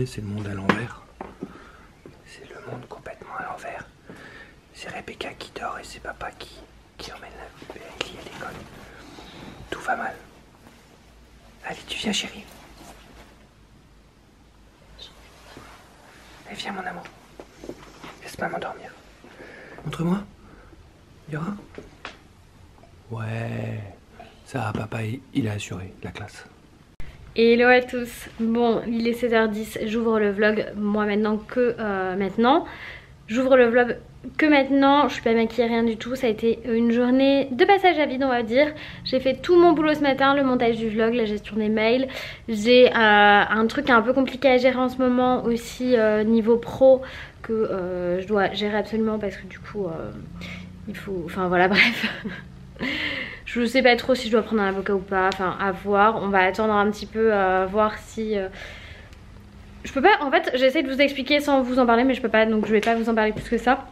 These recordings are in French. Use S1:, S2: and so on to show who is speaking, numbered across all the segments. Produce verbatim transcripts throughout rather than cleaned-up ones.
S1: regardez, c'est le monde à l'envers. C'est le monde complètement à l'envers. C'est Rebecca qui dort et c'est papa qui, qui emmène la Ellie à l'école. Tout va mal. Allez, tu viens chérie. Allez, viens mon amour. Laisse pas m'endormir. Montre-moi. Yora. Ouais. Ça, papa, il a assuré la classe.
S2: Hello à tous. Bon, il est sept heures dix. J'ouvre le vlog, moi maintenant que euh, maintenant. J'ouvre le vlog que maintenant. Je suis pas maquillée, rien du tout. Ça a été une journée de passage à vide, on va dire. J'ai fait tout mon boulot ce matin, le montage du vlog, la gestion des mails. J'ai euh, un truc un peu compliqué à gérer en ce moment aussi euh, niveau pro que euh, je dois gérer absolument parce que du coup euh, il faut... Enfin voilà, bref. Je sais pas trop si je dois prendre un avocat ou pas. Enfin à voir. On va attendre un petit peu euh, voir si... Euh... Je peux pas, en fait j'essaie de vous expliquer sans vous en parler mais je peux pas, donc je vais pas vous en parler plus que ça.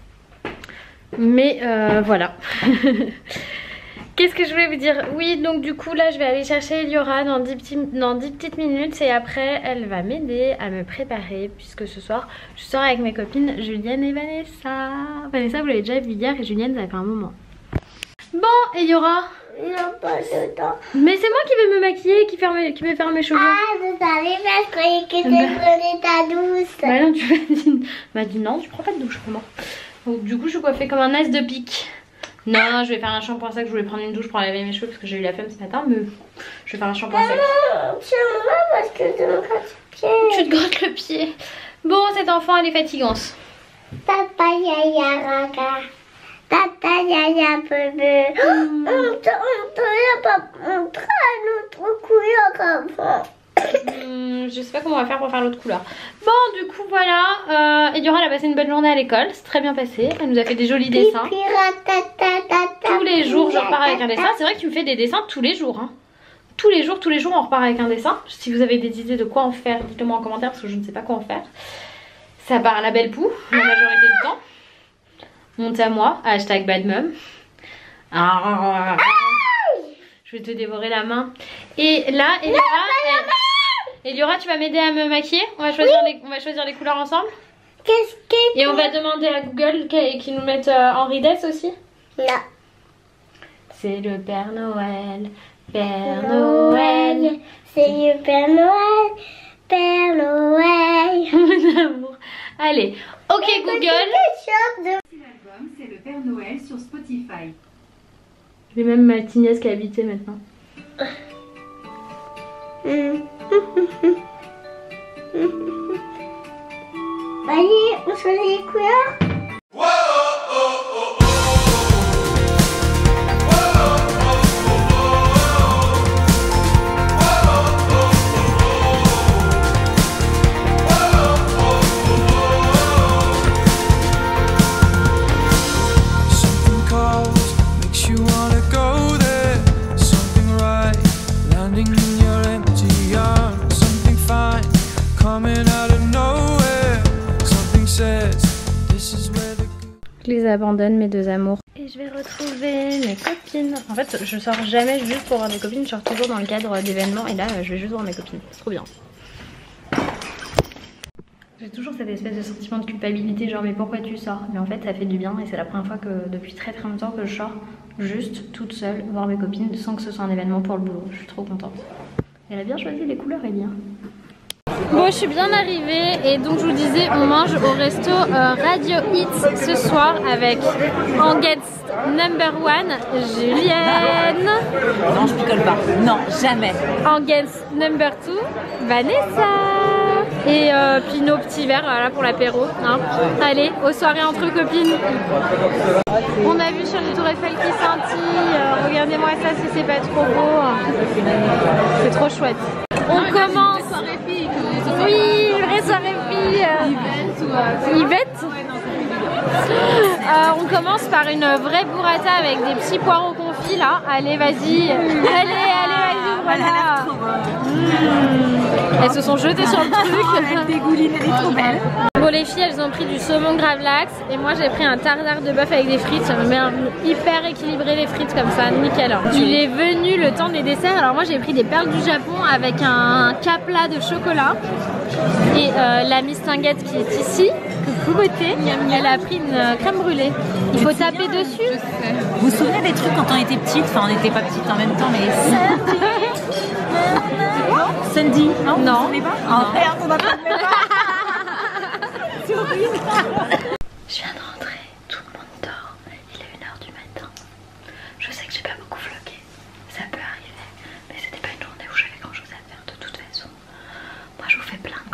S2: Mais euh, voilà. Qu'est-ce que je voulais vous dire? Oui, donc du coup là je vais aller chercher Eliora dans dix, petits, dans dix petites minutes. Et après elle va m'aider à me préparer puisque ce soir je sors avec mes copines Julienne et Vanessa. Vanessa vous l'avez déjà vu hier et Julienne ça fait un moment. Bon, Eliora.
S3: Non, pas de temps.
S2: Mais c'est moi qui vais me maquiller, qui, faire mes, qui vais faire mes cheveux.
S3: Ah, je savais pas, je croyais que tu prenais ta douce.
S2: Bah non, tu m'as dit, m'as dit non, tu prends pas de douche pour moi. Donc du coup je suis coiffée comme un as de pique. Non, je vais faire un shampoing sec, je voulais prendre une douche pour laver mes cheveux parce que j'ai eu la flemme ce matin, mais je vais faire un shampoing sec.
S3: Non, tiens-moi parce que je me gratte le pied.
S2: Tu te grattes le pied. Bon, cet enfant elle est fatigante.
S3: Papa yaya raga. Tata yaya bébé. On te on pas montrer notre couleur avant.
S2: Hum, je sais pas comment on va faire pour faire l'autre couleur. Bon, du coup voilà, euh, Eliora elle a passé une bonne journée à l'école, c'est très bien passé. Elle nous a fait des jolis dessins. Tous les jours je repars avec un dessin. C'est vrai que tu me fais des dessins tous les jours hein. Tous les jours, tous les jours on repart avec un dessin. Si vous avez des idées de quoi en faire, dites-le moi en commentaire parce que je ne sais pas quoi en faire. Ça part à la belle poux la majorité du temps. Monte à moi, hashtag badmum. Ah, je vais te dévorer la main. Et là, Eliora, elle... Eliora, tu vas m'aider à me maquiller. On va choisir, oui. les... on va choisir les couleurs ensemble.
S3: Qu'est-ce que...
S2: Et on va demander à Google qu'ils nous mettent euh, Henri Dess aussi.
S3: Non.
S2: C'est le Père Noël, Père Noël.
S3: Noël. C'est le Père Noël, Père Noël.
S2: Mon amour. Allez, ok
S3: Et
S2: Google.
S4: L'album, c'est le Père Noël sur Spotify.
S2: J'ai même ma tignesse qui est habitée maintenant.
S3: Allez, on choisit les couleurs.
S2: Je les abandonne mes deux amours. Et je vais retrouver mes copines. En fait je sors jamais juste pour voir des copines, je sors toujours dans le cadre d'événements. Et là je vais juste voir mes copines, c'est trop bien. J'ai toujours cette espèce de sentiment de culpabilité, genre mais pourquoi tu sors? Mais en fait ça fait du bien et c'est la première fois que depuis très très longtemps que je sors juste toute seule voir mes copines sans que ce soit un événement pour le boulot. Je suis trop contente. Elle a bien choisi les couleurs Elie. Bon, je suis bien arrivée et donc je vous disais on mange au resto euh, Radio Hits ce soir avec en guest number one Julienne.
S5: Non, je picole pas. Non, jamais.
S2: En guest number two Vanessa. Et euh, puis nos petits verres voilà, pour l'apéro. Hein. Allez, aux soirées entre copines. On a vu sur les tours Eiffel qui scintille. Euh, Regardez-moi ça si c'est pas trop beau. C'est trop chouette. On commence. Oui, vraie soirée fille. Yvette. Euh, on commence par une vraie burrata avec des petits poireaux confits là. Allez, vas-y. Allez, allez, vas-y. Voilà. Mmh. Elles se sont jetées sur le truc.
S5: Elle dégouline, elle est trop belle.
S2: Bon, les filles, elles ont pris du saumon gravlax et moi j'ai pris un tartare de bœuf avec des frites. Ça me met un hyper équilibré les frites comme ça, nickel. Il est venu le temps des desserts. Alors moi j'ai pris des perles du Japon avec un capla de chocolat. Et euh, la Miss Tinguette qui est ici, que vous votez, elle a pris une euh, crème brûlée. Il faut taper dessus.
S5: Vous vous souvenez des trucs quand on était petite? Enfin, on n'était pas petites en même temps, mais Sandy, non?
S2: Non.
S5: Vous vous pas? Oh merde, on a pas de C'est horrible.
S2: Je viens de rentrer, tout le monde dort, il est une heure du matin. Je sais que j'ai pas beaucoup vlogué, ça peut arriver, mais c'était pas une journée où j'avais grand chose à faire de toute façon. Moi je vous fais plein